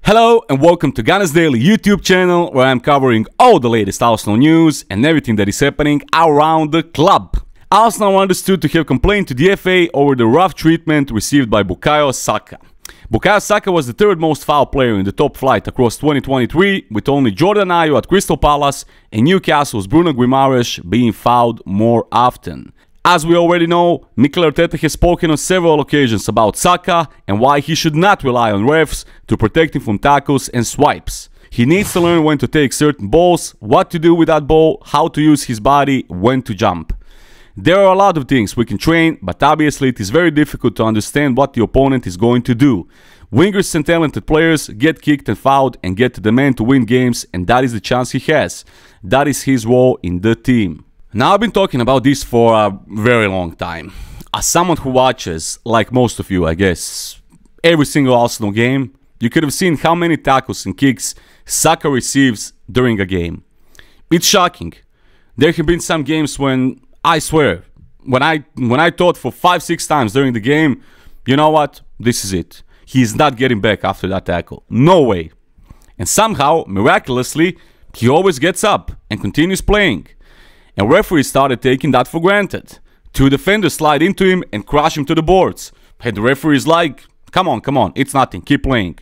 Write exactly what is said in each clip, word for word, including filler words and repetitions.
Hello and welcome to Gunners Daily YouTube channel, where I'm covering all the latest Arsenal news and everything that is happening around the club. Arsenal are understood to have complained to the F A over the rough treatment received by Bukayo Saka. Bukayo Saka was the third most foul player in the top flight across twenty twenty-three, with only Jordan Ayew at Crystal Palace and Newcastle's Bruno Guimaraes being fouled more often. As we already know, Mikel Arteta has spoken on several occasions about Saka and why he should not rely on refs to protect him from tackles and swipes. He needs to learn when to take certain balls, what to do with that ball, how to use his body, when to jump. There are a lot of things we can train, but obviously it is very difficult to understand what the opponent is going to do. Wingers and talented players get kicked and fouled and get to the man to win games, and that is the chance he has. That is his role in the team. Now, I've been talking about this for a very long time. As someone who watches, like most of you I guess, every single Arsenal game, you could have seen how many tackles and kicks Saka receives during a game. It's shocking. There have been some games when, I swear, when I, when I thought for five, six times during the game, you know what, this is it. He is not getting back after that tackle. No way. And somehow, miraculously, he always gets up and continues playing. And referees started taking that for granted. Two defenders slide into him and crush him to the boards. And the referee is like, come on, come on, it's nothing, keep playing.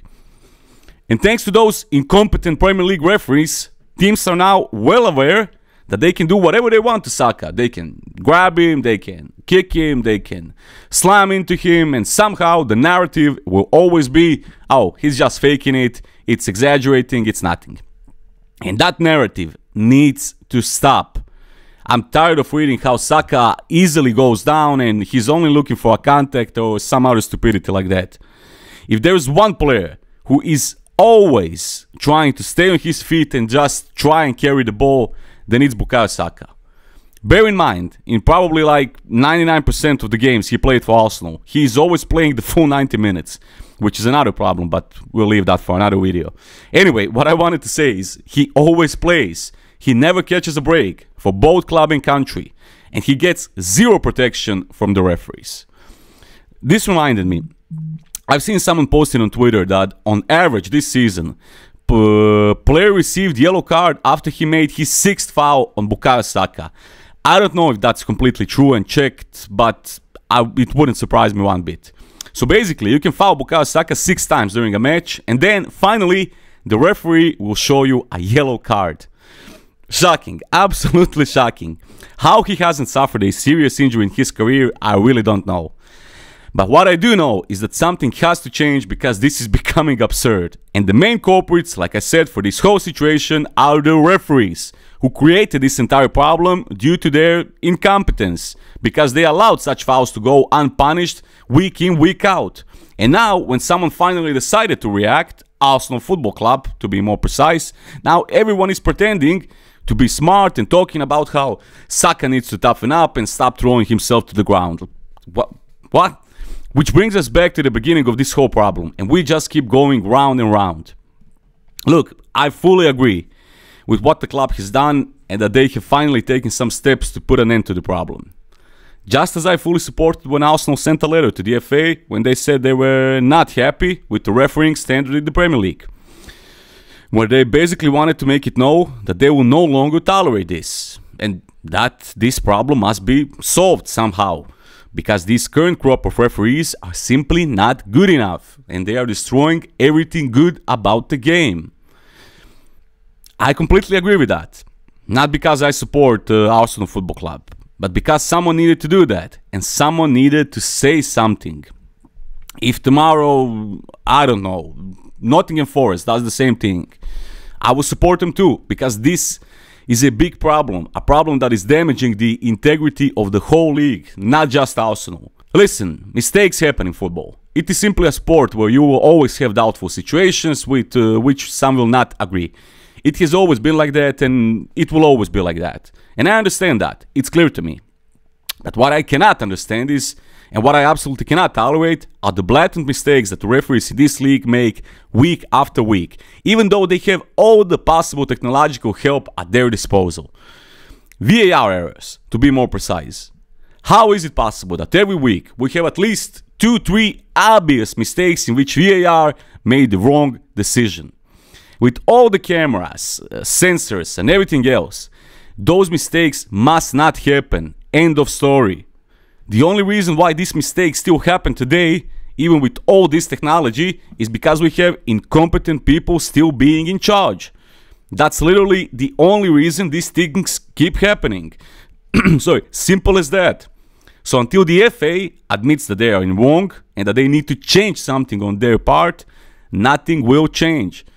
And thanks to those incompetent Premier League referees, teams are now well aware that they can do whatever they want to Saka. They can grab him, they can kick him, they can slam into him, and somehow the narrative will always be, oh, he's just faking it, it's exaggerating, it's nothing. And that narrative needs to stop. I'm tired of reading how Saka easily goes down and he's only looking for a contact or some other stupidity like that. If there's one player who is always trying to stay on his feet and just try and carry the ball, then it's Bukayo Saka. Bear in mind, in probably like ninety-nine percent of the games he played for Arsenal, he's always playing the full ninety minutes, which is another problem, but we'll leave that for another video. Anyway, what I wanted to say is, he always plays. He never catches a break for both club and country, and he gets zero protection from the referees. This reminded me, I've seen someone posting on Twitter that on average this season, a player received yellow card after he made his sixth foul on Bukayo Saka. I don't know if that's completely true and checked, but I, it wouldn't surprise me one bit. So basically, you can foul Bukayo Saka six times during a match, and then finally the referee will show you a yellow card. Shocking, absolutely shocking. How he hasn't suffered a serious injury in his career, I really don't know. But what I do know is that something has to change, because this is becoming absurd. And the main culprits, like I said, for this whole situation are the referees, who created this entire problem due to their incompetence, because they allowed such fouls to go unpunished week in, week out. And now, when someone finally decided to react, Arsenal Football Club, to be more precise, now everyone is pretending to be smart and talking about how Saka needs to toughen up and stop throwing himself to the ground. What? What? Which brings us back to the beginning of this whole problem, and we just keep going round and round. Look, I fully agree with what the club has done, and that they have finally taken some steps to put an end to the problem. Just as I fully supported when Arsenal sent a letter to the F A when they said they were not happy with the refereeing standard in the Premier League, where they basically wanted to make it known that they will no longer tolerate this, and that this problem must be solved somehow, because this current crop of referees are simply not good enough, and they are destroying everything good about the game. I completely agree with that. Not because I support uh, Arsenal Football Club, but because someone needed to do that, and someone needed to say something. If tomorrow, I don't know, Nottingham Forest does the same thing, I will support them too, because this is a big problem, a problem that is damaging the integrity of the whole league, not just Arsenal. Listen, mistakes happen in football. It is simply a sport where you will always have doubtful situations with uh, which some will not agree. It has always been like that, and it will always be like that. And I understand that, it's clear to me. But what I cannot understand is, and what I absolutely cannot tolerate, are the blatant mistakes that the referees in this league make week after week, even though they have all the possible technological help at their disposal. V A R errors, to be more precise. How is it possible that every week we have at least two, three obvious mistakes in which V A R made the wrong decision. With all the cameras, uh, sensors and everything else, those mistakes must not happen. End of story. The only reason why these mistakes still happen today, even with all this technology, is because we have incompetent people still being in charge. That's literally the only reason these things keep happening. Sorry, simple as that. So until the F A admits that they are in wrong and that they need to change something on their part, nothing will change.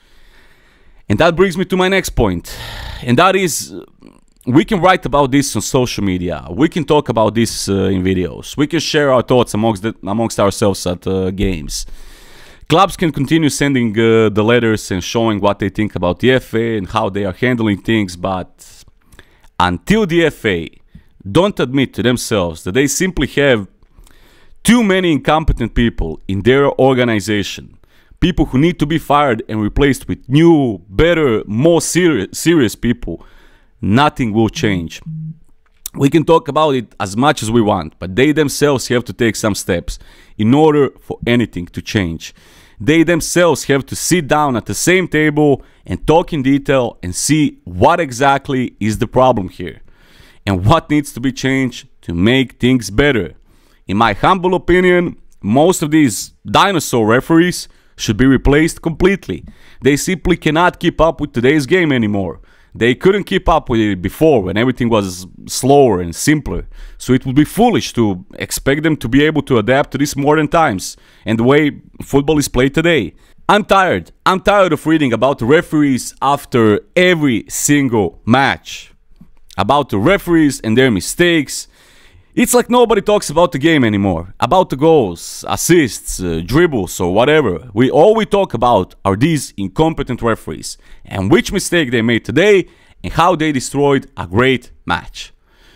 And that brings me to my next point. And that is, we can write about this on social media. We can talk about this uh, in videos. We can share our thoughts amongst, the, amongst ourselves at uh, games. Clubs can continue sending uh, the letters and showing what they think about the F A and how they are handling things, but until the F A don't admit to themselves that they simply have too many incompetent people in their organization, people who need to be fired and replaced with new, better, more serious, serious people, nothing will change. We can talk about it as much as we want, but they themselves have to take some steps in order for anything to change. They themselves have to sit down at the same table and talk in detail and see what exactly is the problem here and what needs to be changed to make things better. In my humble opinion, most of these dinosaur referees should be replaced completely. They simply cannot keep up with today's game anymore. They couldn't keep up with it before when everything was slower and simpler. So it would be foolish to expect them to be able to adapt to these modern times and the way football is played today. I'm tired. I'm tired of reading about the referees after every single match. About the referees and their mistakes. It's like nobody talks about the game anymore, about the goals, assists, uh, dribbles or whatever. We all we talk about are these incompetent referees and which mistake they made today and how they destroyed a great match.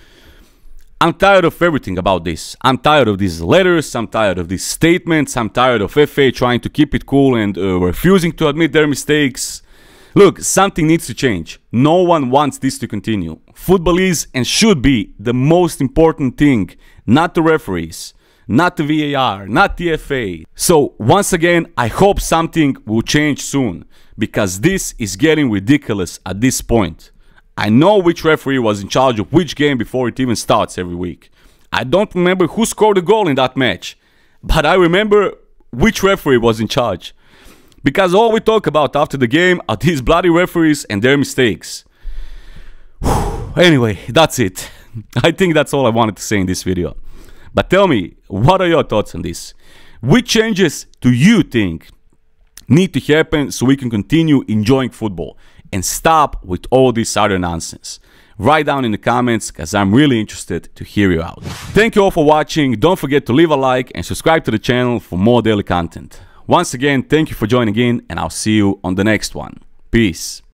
I'm tired of everything about this. I'm tired of these letters, I'm tired of these statements, I'm tired of F A trying to keep it cool and uh, refusing to admit their mistakes. Look, something needs to change. No one wants this to continue. Football is and should be the most important thing, not the referees, not the V A R, not the F A. So once again, I hope something will change soon, because this is getting ridiculous at this point. I know which referee was in charge of which game before it even starts every week. I don't remember who scored the goal in that match, but I remember which referee was in charge. Because all we talk about after the game are these bloody referees and their mistakes. Anyway, that's it. I think that's all I wanted to say in this video. But tell me, what are your thoughts on this? Which changes do you think need to happen so we can continue enjoying football and stop with all this other nonsense? Write down in the comments, because I'm really interested to hear you out. Thank you all for watching. Don't forget to leave a like and subscribe to the channel for more daily content. Once again, thank you for joining in, and I'll see you on the next one. Peace.